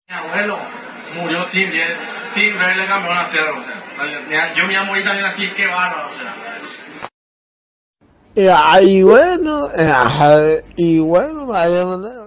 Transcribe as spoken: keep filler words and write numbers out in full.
Mi abuelo murió sin, sin verle campeón a Cerro. Yo me llamo ahorita también así, qué bárbaro. Y, y bueno, y bueno, vaya manera.